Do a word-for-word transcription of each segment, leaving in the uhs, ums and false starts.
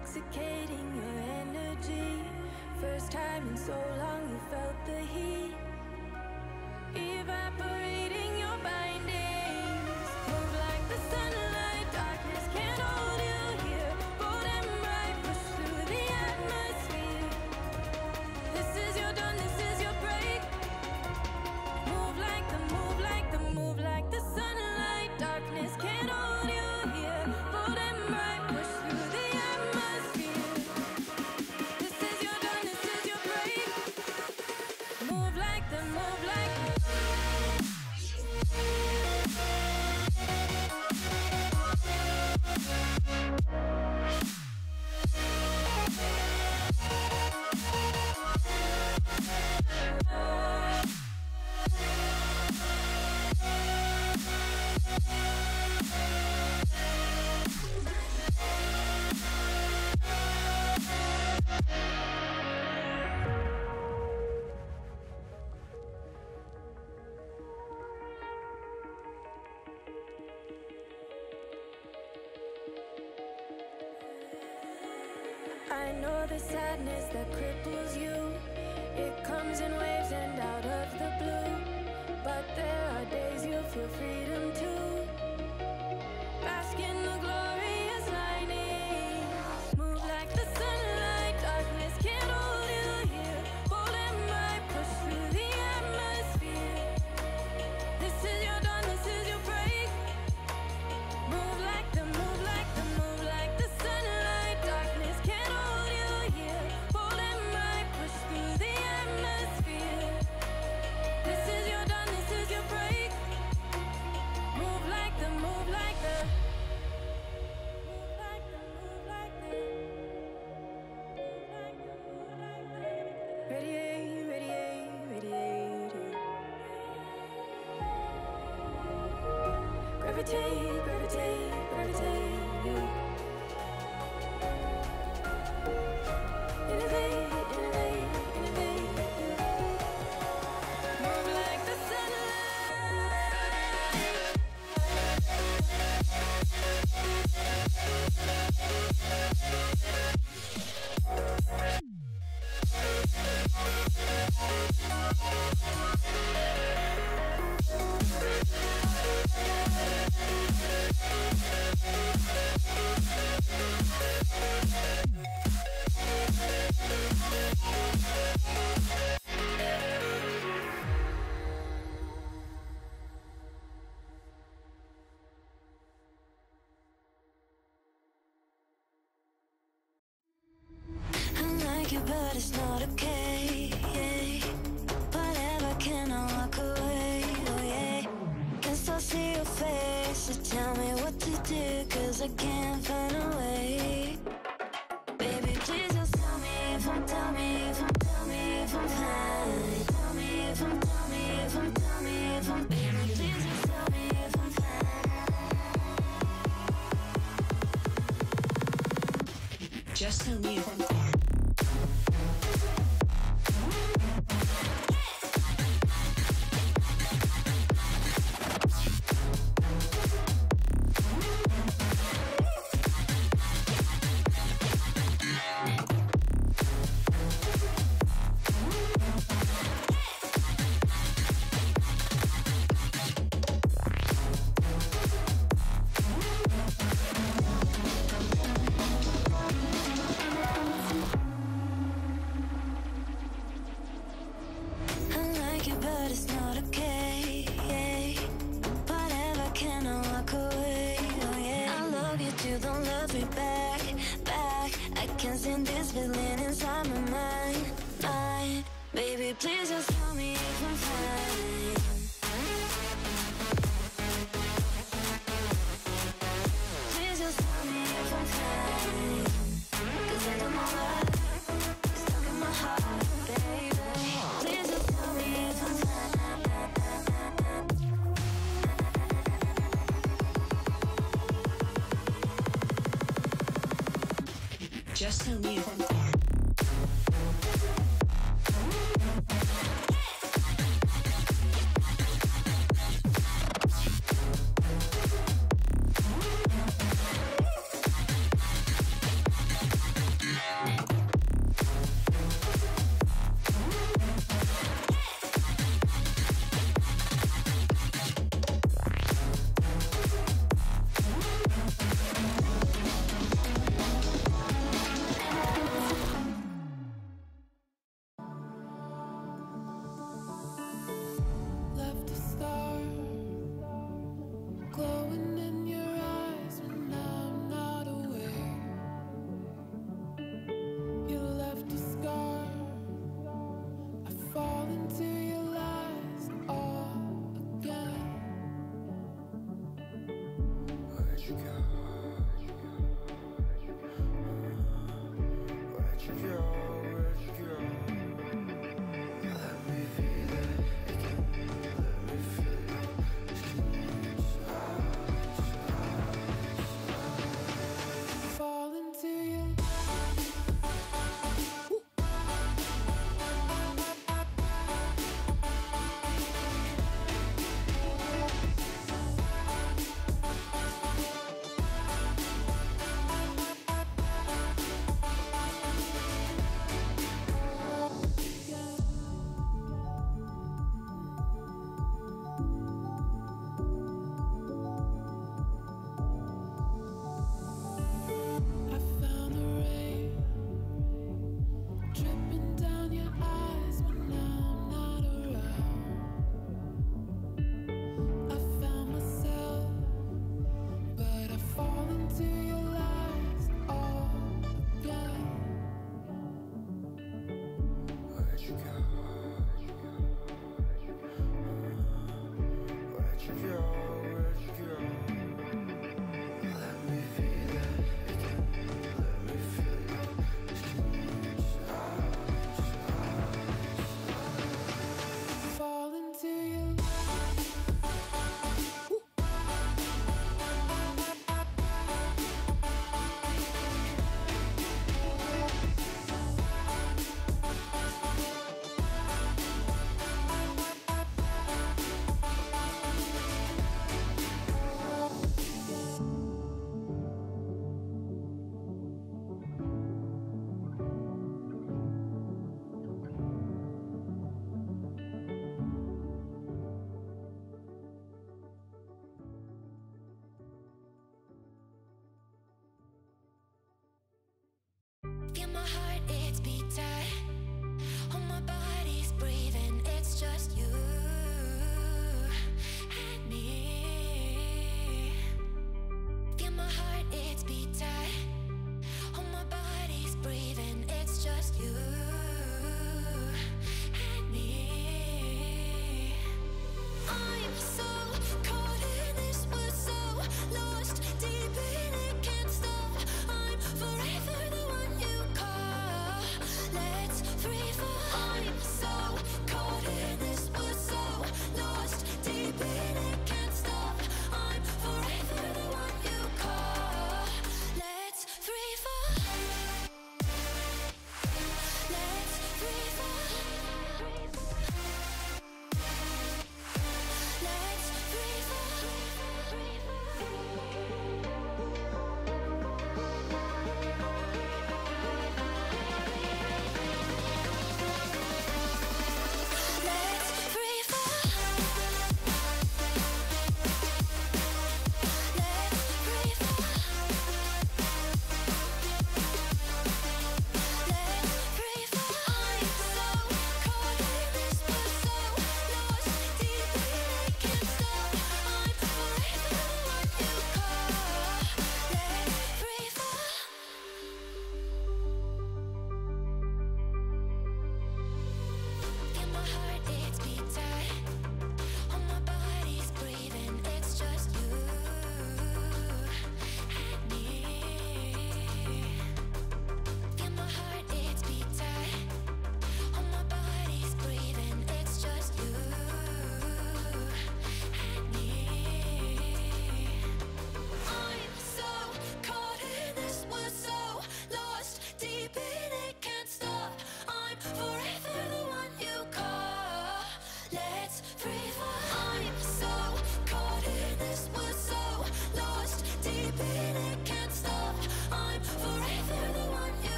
intoxicating your energy. First time in so long you felt the heat evaporating your bindings. Move like the sunlight, darkness can't hold you here. Bold and bright, push through the atmosphere. This is your dawn, this is your break. Move like the, move like the, move like the sunlight, darkness can't hold you here. Bold and bright, push through the atmosphere. This is your dawn, this is your break. Move like the, move like the. I know the sadness that cripples you. It comes in waves and out of the blue. But there are days you feel freedom too. Bask in the glorious lightning. Move like the sunlight, darkness can't hold you here. Bold and bright, push through the atmosphere. This is your dawn, this is your break. Move like the, move like the, move like the sunlight, darkness can't hold you here. Bold and bright, push through the atmosphere. This is your dawn, this is your break. Move like the, move like the, move like the, move like the, move like the, move like the. Radiate, radiate, radiate. Gravitate, gravitate, gravitate. Innovate, innovate, innovate. Move like the sunlight. I like you, but it's not okay. Whatever, can I walk away? Oh yeah. Can still see your face, so tell me what to do, cause I can't find a way. Baby, please just tell me if I'm, tell me if I'm, tell me if I'm fine. Tell me if I'm, tell me if I'm, tell me if I'm, baby, please just tell me if I'm fine. Just tell me if I'm fine. But it's not okay. Whatever, can I walk away? Oh yeah. I love you too, don't love me back, back. I can't stand this feeling inside my mind, mind. Baby, please just tell me if I'm fine. Please just tell me if I'm fine. Cause I don't know why it's stuck in my heart, baby. Please just tell me if I'm fine. Just tell me if I'm fine.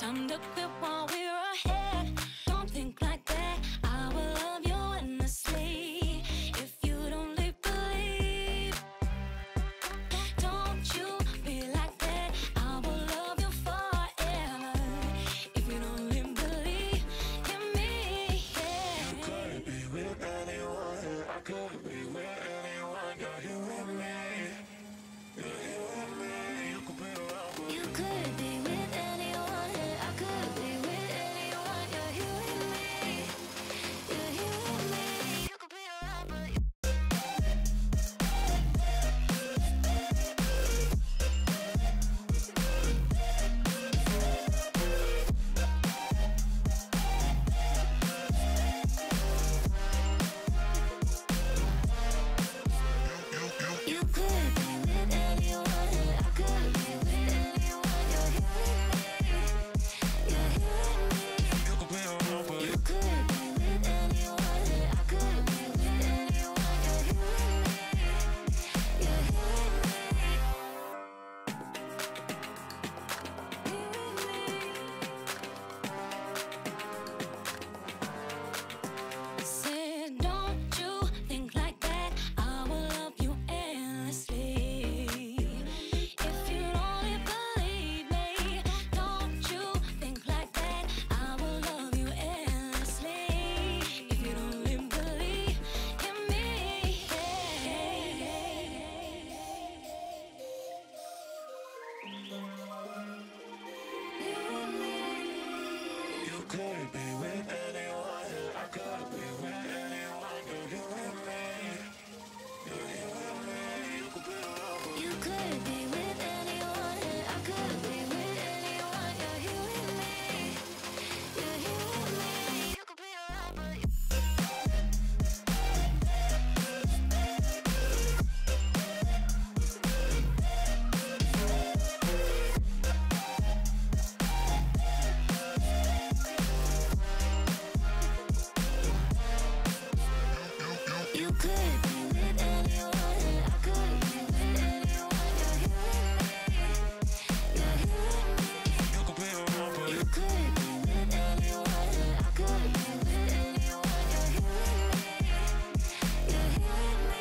Time to quit while we're ahead. Don't think like that. I will love you endlessly. If you don't live, believe. Don't you be like that. I will love you forever. If you don't live, believe in me. Yeah. You could be with anyone. I could be with anyone. You're here with me. You're here with me. You could be around, but You could be with anyone. I could be with anyone. You're here with me. You're here with me. You could be around, but you You could be with anyone. I could be with anyone. You're here with me. You're here with me. you could be around, but You could be with anyone. I could be with anyone. You're here with me. You're here with me. Here with me. Said, don't you think like that. I will love you endlessly. If you only believe me, don't you think like that. I will love you endlessly. If you don't live, believe in me. you could be with anyone. I could be with anyone. You're here with me. You're here with me. You could be around, but You could be with anyone. I could be with anyone. You're here with me. You're here with me. You could be around, but you You could be with anyone. I could be with anyone. You're here with me. You're here with me. you could be around, but You could be with anyone. I could be with anyone. You're here with me. You're here with me.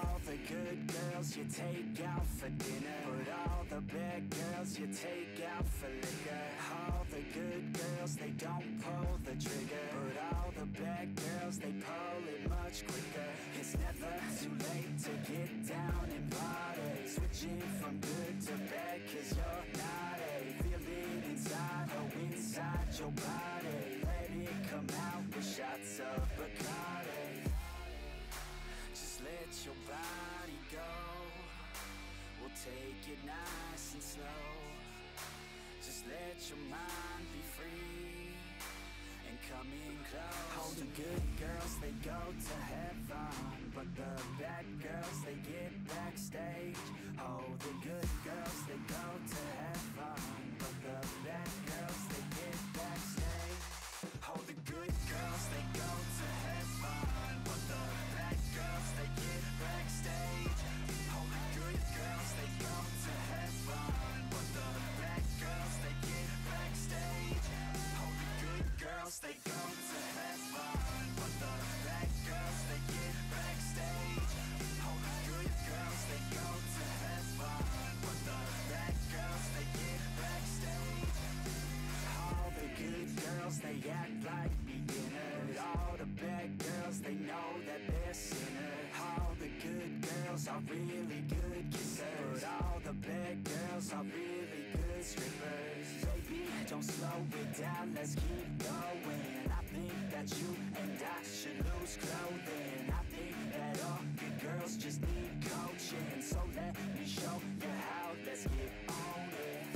All the good girls you take out for dinner, but all the bad girls you take out for liquor. All the good girls, they don't pull the trigger, but all the bad girls, they pull it much quicker. It's never too late to get down and party, switching from good to bad, cause you're naughty. Feel it inside, oh inside your body. Let it come out with shots of Bacardi. Just let your body go. We'll take it nice and slow. Just let your mind be free and come in close. All the good girls, they go to heaven, but the bad girls, they get backstage. Oh, the good girls, they go to heaven, but the bad girls, they get backstage. Oh, the good girls, they go to heaven, but the bad girls, they get backstage. Oh, the good girls, they go to heaven, but the bad girls, they get backstage. Oh, the good girls, they go to heaven, but the bad girls, they get backstage. Oh, the good girls, they go to heaven, but the bad girls, they get backstage. All the good girls, they act like beginners. All the bad girls, they know that they're sinners. All the good girls are really good kissers, but all the bad girls are really good strippers. Baby, don't slow it down, let's keep going. I think that you and I should lose clothing. I think that all good girls just need coaching. So let me show you how, let's get on it.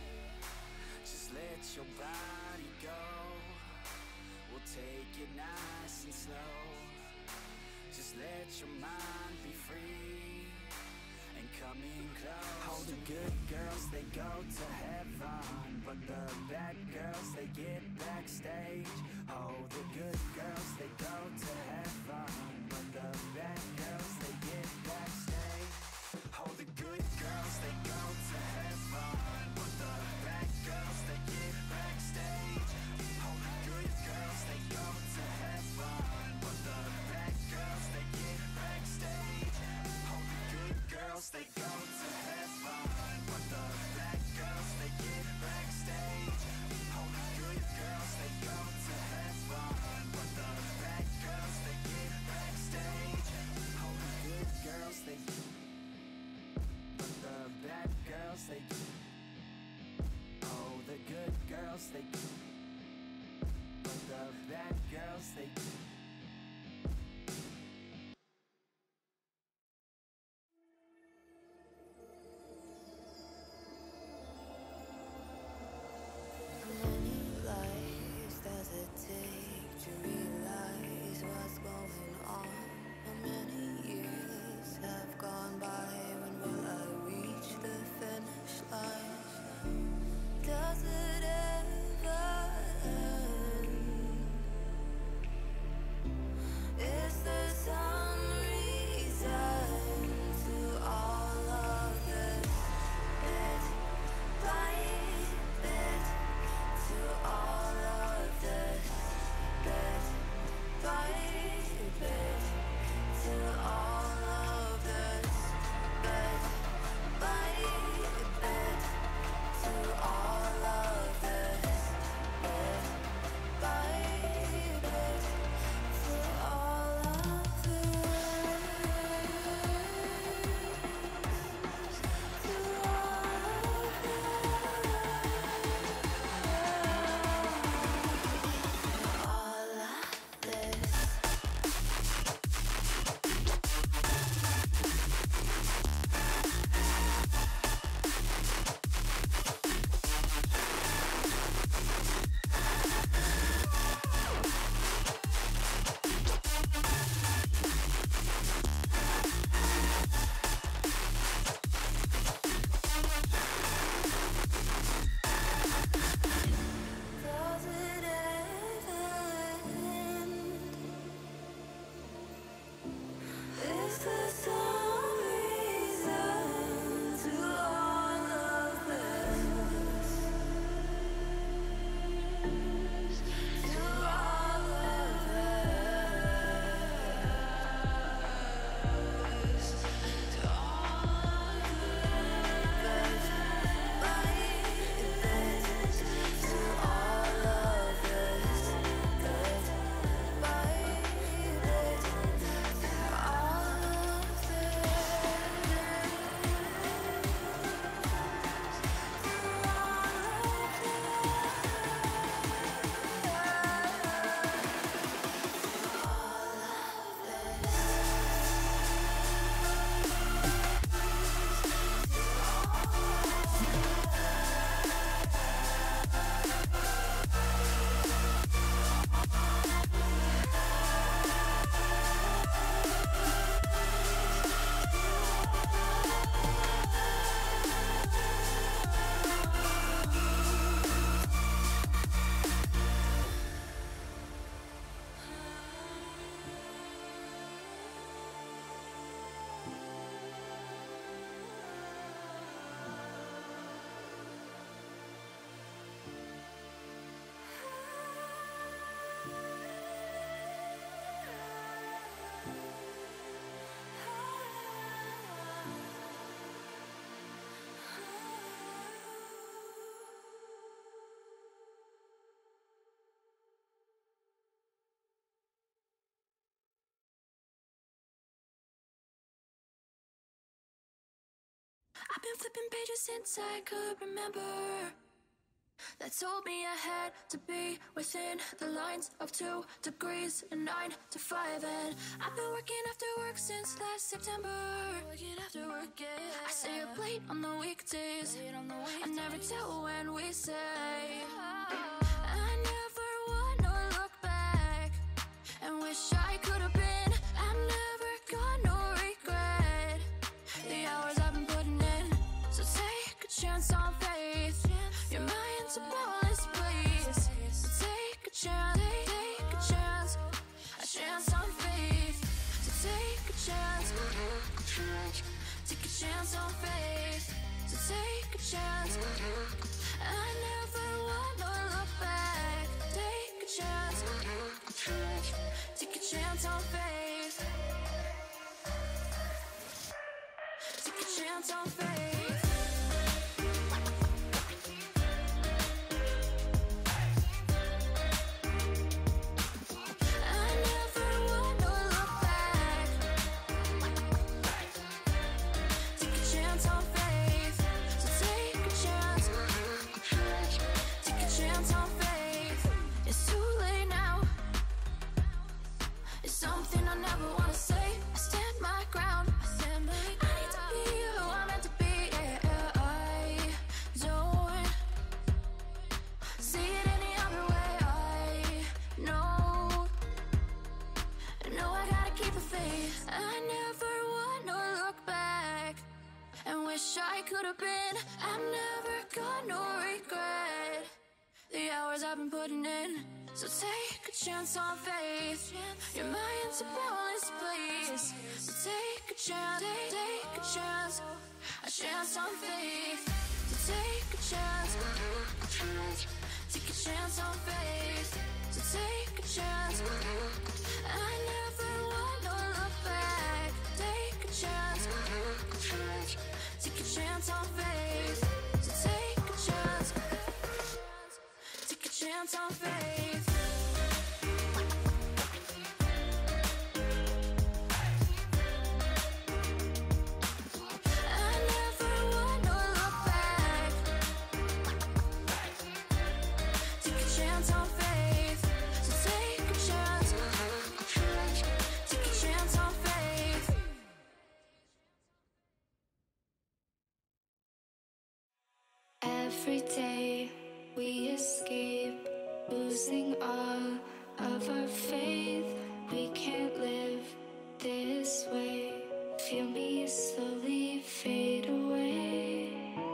Just let your body go. We'll take it nice and slow. Just let your mind be free and come in close. All the good girls, they go to heaven, but the bad girls, they get backstage. Oh, the good girls, they go to heaven, but the bad girls, they get backstage. Oh, the good girls, they go to heaven, but the bad girls, they get backstage. Oh, the good girls, they go to heaven, but the bad girls, they get backstage. Oh, the good girls, they go to heaven, but the bad girls, they get backstage. Oh, the good girls, they go to heaven, but the bad girls, they get backstage. I've been flipping pages since I could remember. That told me I had to be within the lines of two degrees and nine to five. And I've been working after work since last September. Working after work, yeah. I stay up late on the weekdays. I never tell when we say. I never wanna look back and wish I could have been. I'm never gonna regret the hours I've been putting in. So take a chance on faith. Your mind's a boundless place. So take a chance, take a chance, a chance on faith. So take a chance, take a chance on faith. So take a chance. I never wanna look back. Take a chance, take a chance on faith. Take a chance on faith. I could have been. I'm never gonna regret the hours I've been putting in. So take a chance on faith. Your mind's a boundless place. So take a chance, take a chance, a chance on faith. So take a chance, take a chance on faith. So take a chance. I never wanna look back. Take a chance. Take a chance on faith. So take a chance. Take a chance on faith. I never wanna look back. Take a chance on faith. So take a chance. Take a chance on faith. Every day we escape, losing all of our faith. We can't live this way. Feel me slowly fade away.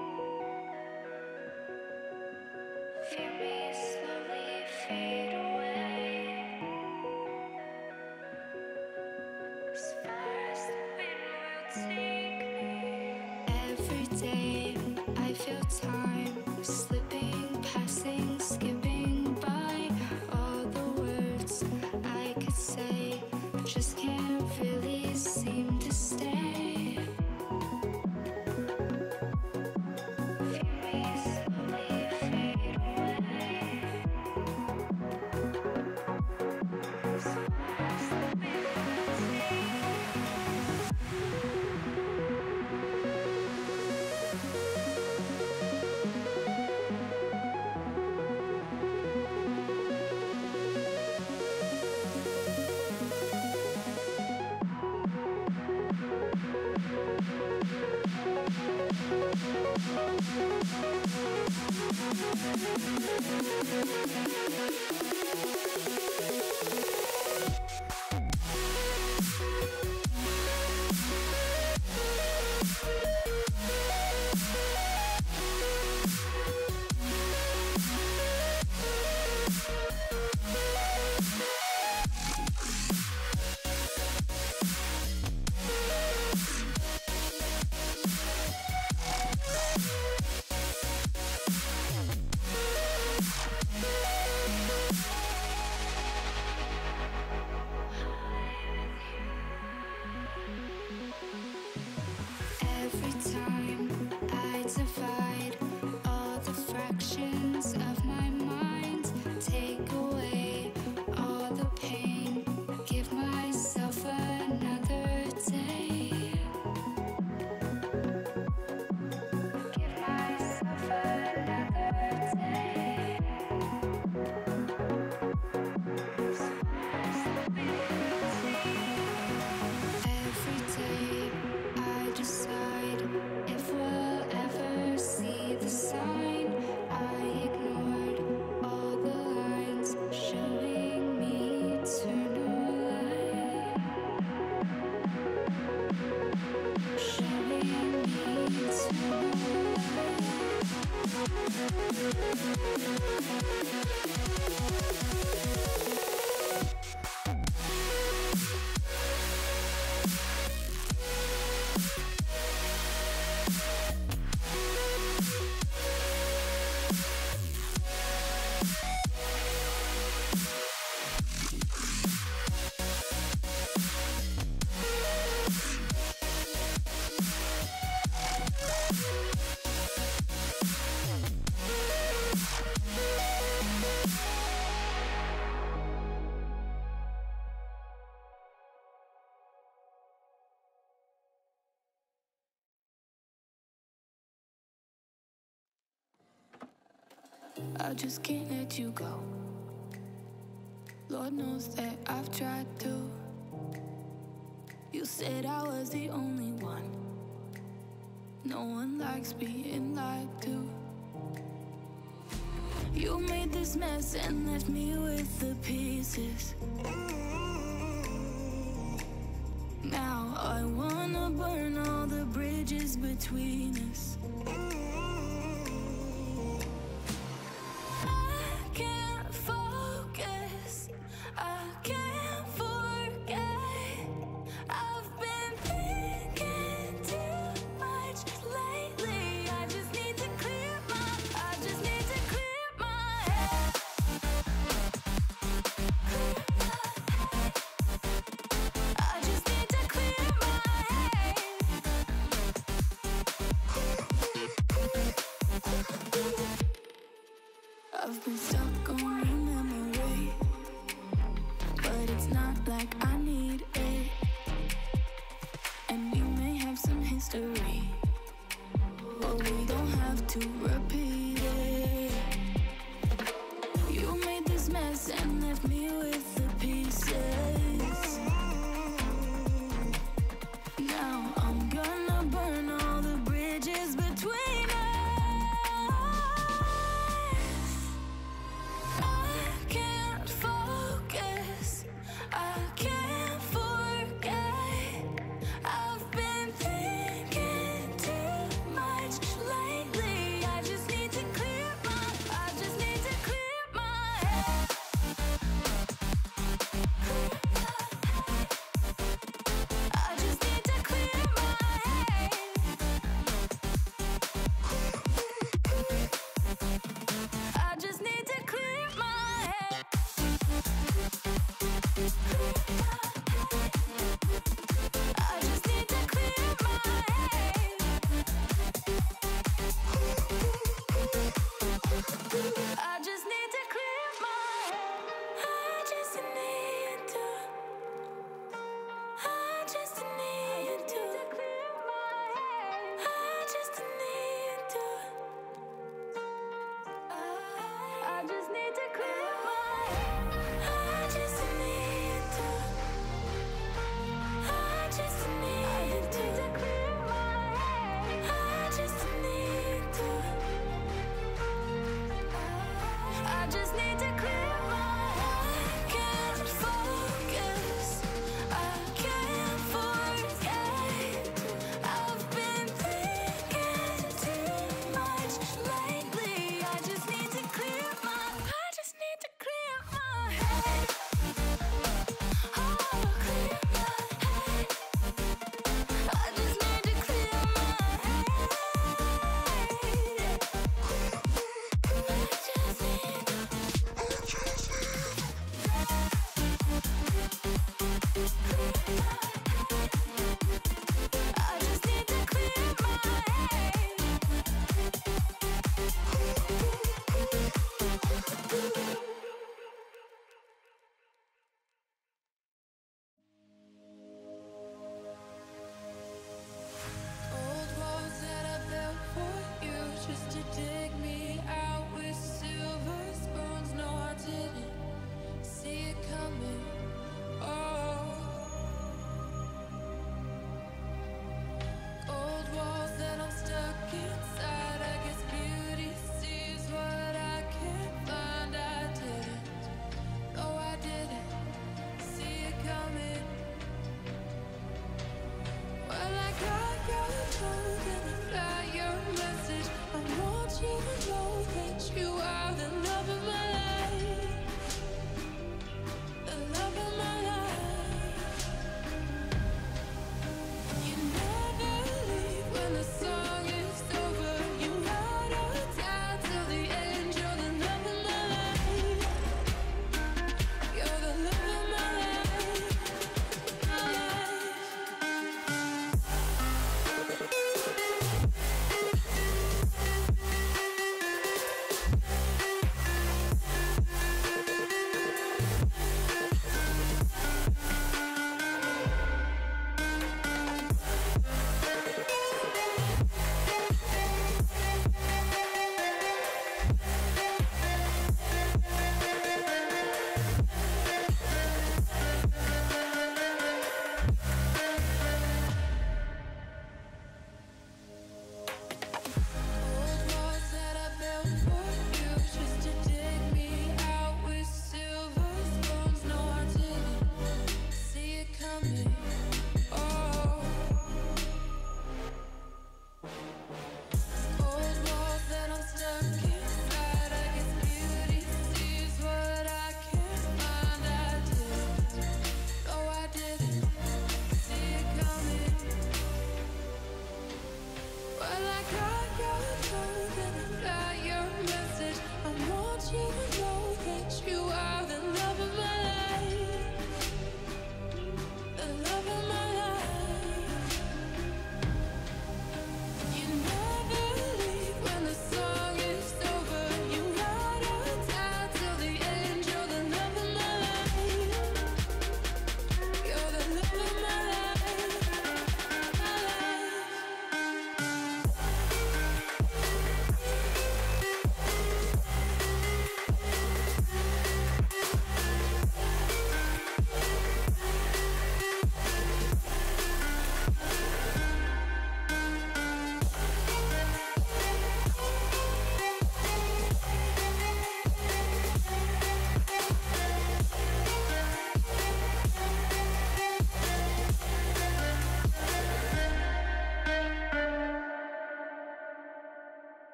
Feel me slowly fade away. As far as the wind will take me. Every day I feel time slipping, passing, skipping by. All the words I could say just can't really seem to stay. Feel me slowly fade away. As far as the wind will take me. Yeah. I just can't let you go. Lord knows that I've tried to. You said I was the only one. No one likes being lied to. You made this mess and left me with the pieces. Now I wanna burn all the bridges between us. I've been stuck on a memory, but it's not like I need it. And we may have some history, but we don't have to repeat it. You made this mess and left me with the pieces. Now I'm gonna burn all the bridges between us. I've been thinking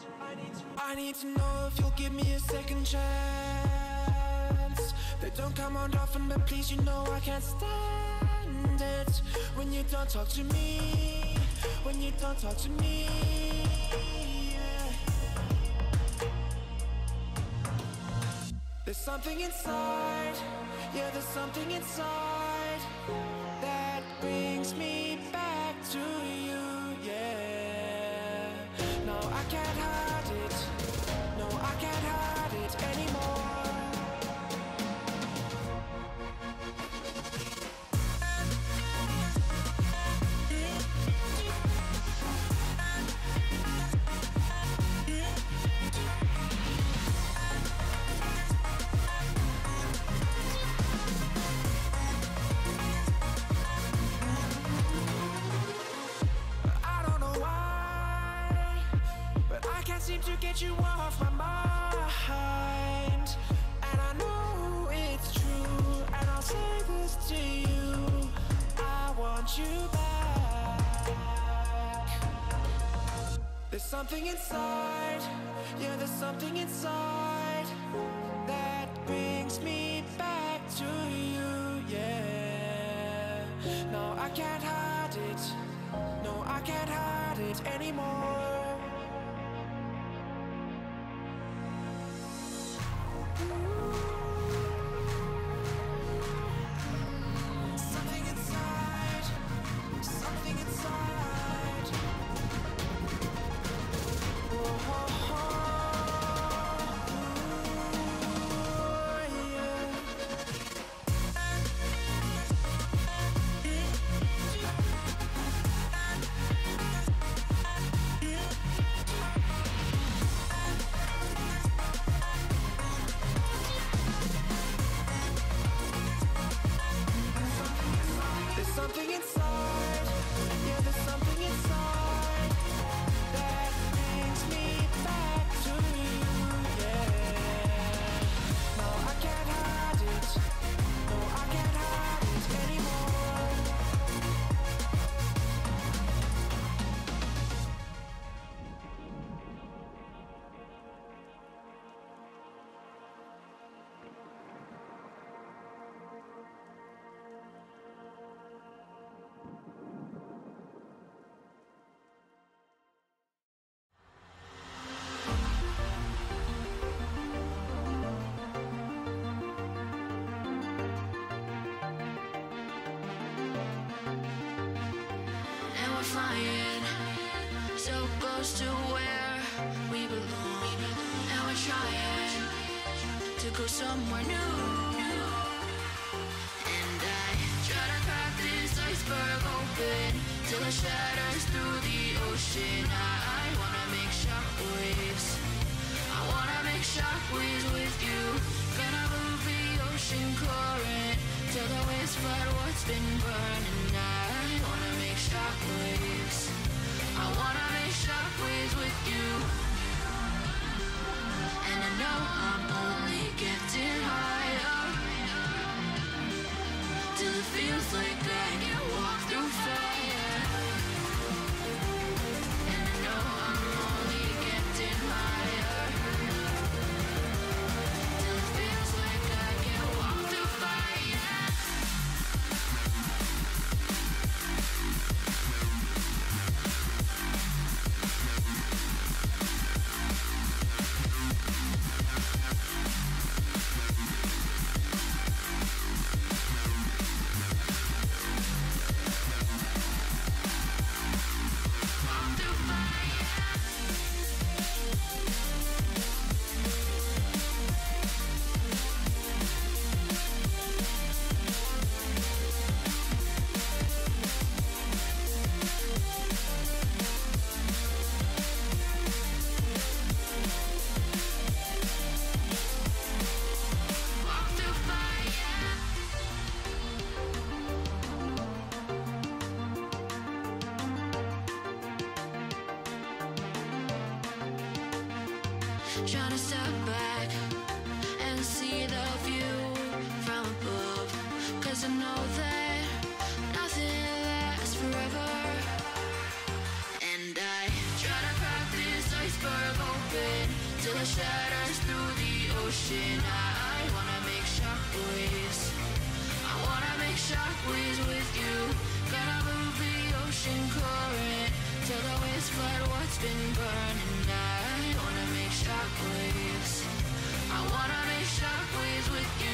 I need to know if you'll give me a second chance. They don't come around often, but please, you know I can't stand it when you don't talk to me, when you don't talk to me, yeah. There's something inside, yeah, there's something inside that brings me back to you, yeah. No, I can't hide it, no, I can't hide it anymore. Seem to get you off my mind, and I know it's true, and I'll say this to you, I want you back. There's something inside, yeah, there's something inside that brings me back to you, yeah. No, I can't hide it, no, I can't hide it anymore. Something inside, something inside. Oh, oh, oh, yeah. There's something inside, yeah, there's something inside that brings me back to you, yeah. No, I can't hide it, no, I can't hide it anymore. And we're flying so close to where we belong. And we're trying to go somewhere new. And I try to crack this iceberg open till it shatters through the ocean. I, I wanna make shockwaves, I wanna make shockwaves with you. Gonna move the ocean current till the waves flood what's been burning. I wanna make shockwaves, I wanna make shockwaves with you. And I know I'm only getting higher till it feels like I can walk through fire. And I know I'm only getting higher till it feels like I can walk through fire. Trying to step back and see the view from above, 'cause I know that nothing lasts forever. And I try to crack this iceberg open shatters through the ocean. I wanna make shockwaves. I wanna make shockwaves with you. Gonna move the ocean current till the waves flood what's been burning. I wanna make shockwaves. I wanna make shockwaves with you.